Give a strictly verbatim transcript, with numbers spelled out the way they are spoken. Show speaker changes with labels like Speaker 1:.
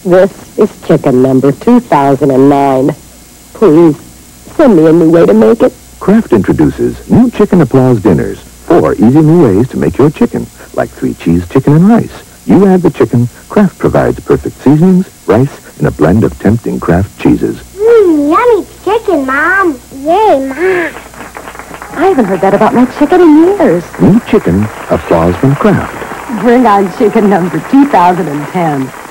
Speaker 1: This is chicken number two thousand nine. Please, send me a new way to make it.
Speaker 2: Kraft introduces new Chicken Applause dinners. Four easy new ways to make your chicken, like three cheese chicken and rice. You add the chicken, Kraft provides perfect seasonings, rice, and a blend of tempting Kraft cheeses.
Speaker 3: Mmm, yummy chicken, Mom. Yay, Mom.
Speaker 1: I haven't heard that about my chicken in years.
Speaker 2: New chicken, applause from Kraft.
Speaker 1: Bring on chicken number two thousand ten.